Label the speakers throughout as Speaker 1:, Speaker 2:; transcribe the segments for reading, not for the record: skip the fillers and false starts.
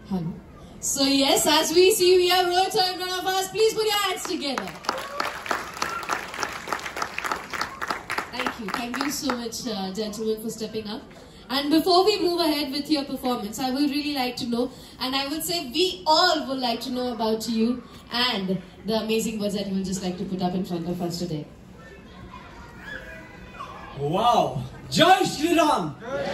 Speaker 1: Hello. So yes, as we see, we have Rohit sir in front of us. Please put your hands together. Thank you so much, gentlemen, for stepping up. And before we move ahead with your performance, I would really like to know, and I would say we all would like to know about you and the amazing words that you will just like to put up in front of us today.
Speaker 2: Wow! Jai Shri Ram!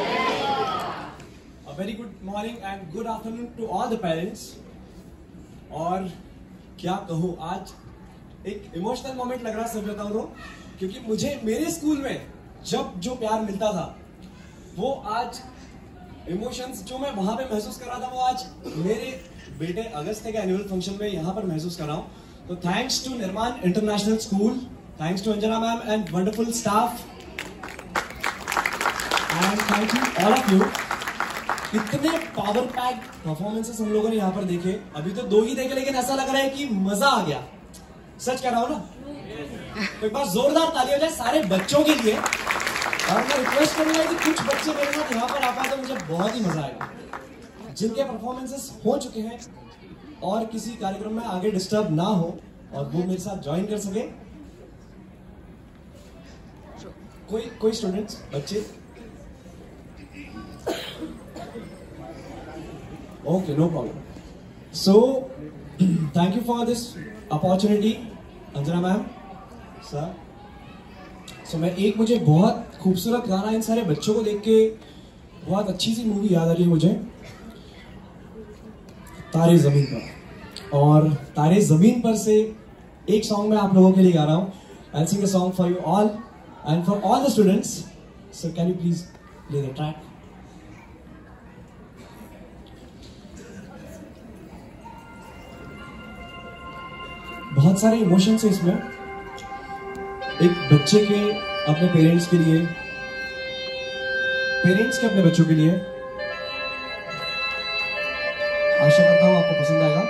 Speaker 2: A very good morning and good afternoon to all the parents. और क्या कहूँ, आज एक emotional moment लग रहा है, सच बताऊँ तो, क्योंकि मुझे मेरे स्कूल में जब जो प्यार मिलता था वो आज इमोशंस जो मैं वहां पे महसूस कर रहा था वो आज मेरे बेटे अगस्त के एनुअल फंक्शन में यहाँ पर महसूस कर रहा हूँ. तो thanks to Nirman international school, thanks to Anjana ma'am and wonderful staff, and thank you all of you. इतने पावर पैक परफॉर्मेंसेस हम लोगों ने यहाँ पर देखे. अभी तो 2 ही देखे, लेकिन ऐसा लग रहा है कि मजा आ गया. सच कह रहा हूँ ना? तो एक बार जोरदार ताली हो जाए सारे बच्चों के लिए. और मैं रिक्वेस्ट करूंगा कि कुछ बच्चे मेरे साथ यहाँ पर आ पाए तो मुझे बहुत ही मजा आएगा. जिनके परफॉर्मेंसेस हो चुके हैं और किसी कार्यक्रम में आगे डिस्टर्ब ना हो और वो मेरे साथ ज्वाइन कर सके. कोई स्टूडेंट्स, बच्चे? Okay, no problem. So thank you for this opportunity Anjana ma'am, sir. So मुझे बहुत खूबसूरत गाना इन सारे बच्चों को देख के बहुत अच्छी सी मूवी याद आ रही है मुझे, तारे जमीन पर. और तारे जमीन पर से एक सॉन्ग मैं आप लोगों के लिए गा रहा हूँ. I sing a song for you all and for all the students. So can you please play the track. बहुत सारे इमोशंस है इसमें. एक बच्चे के अपने पेरेंट्स के लिए, पेरेंट्स के अपने बच्चों के लिए. आशा करता हूं आपको पसंद आएगा.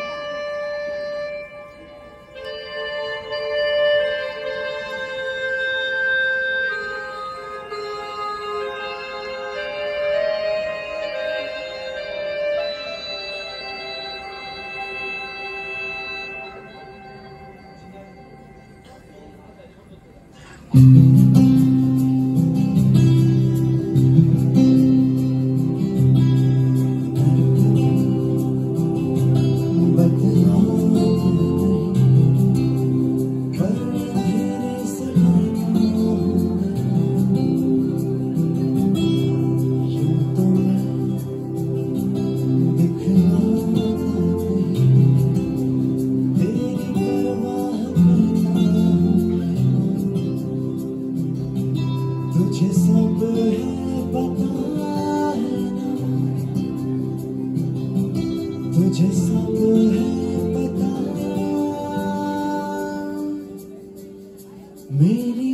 Speaker 2: तुझे सब है पता है ना, तुझे सब है पता. मेरी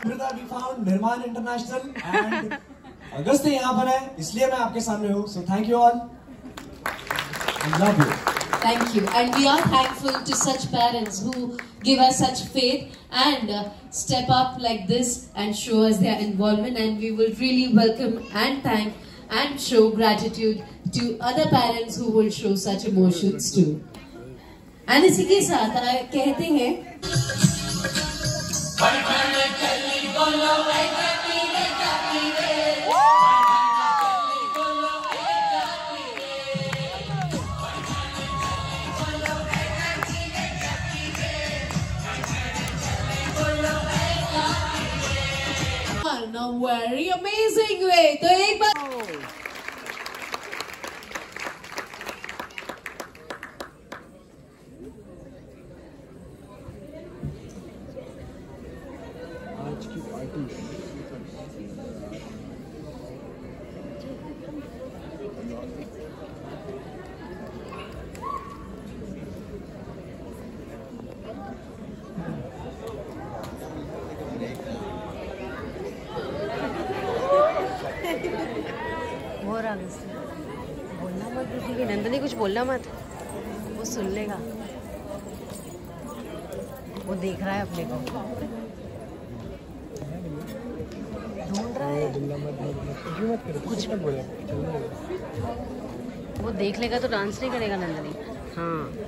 Speaker 2: Amrita we found Nirman international and अगस्त यहाँ पर है, इसलिए मैं आपके सामने हूँ. So thank you all. I love you.
Speaker 1: Thank you. And we are thankful to such parents who give us such faith and step up like this and show us their involvement. And we will really welcome and thank and show gratitude to other parents who will show such emotions too. And इसी के साथ कहते हैं in a very amazing way. तो एक बार
Speaker 2: आज की party
Speaker 3: हो रहा बोलना मत किसी की. नंदनी कुछ बोलना मत, वो सुन लेगा. वो देख रहा है अपने को, ढूंढ रहा है. कुछ मत बोले, वो देख लेगा तो डांस नहीं करेगा नंदनी. हाँ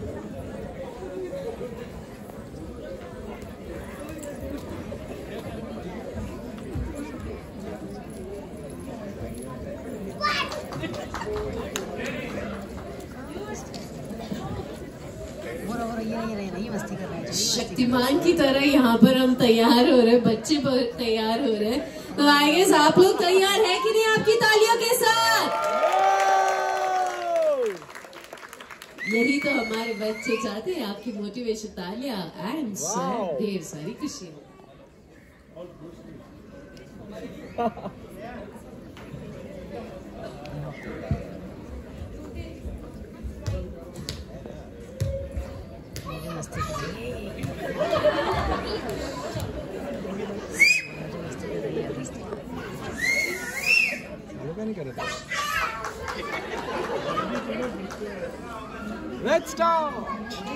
Speaker 3: ये मस्ती कर रहे हैं.
Speaker 1: शक्तिमान की तरह यहाँ पर हम तैयार हो रहे हैं, बच्चे तैयार हो रहे हैं. तो आई गेस आप लोग तैयार है कि नहीं आपकी तालियों के साथ? यही तो हमारे बच्चे चाहते हैं, आपकी मोटिवेशन तालियां एंड ढेर सारी खुशियां.
Speaker 3: मस्ती कर रही
Speaker 2: Let's start.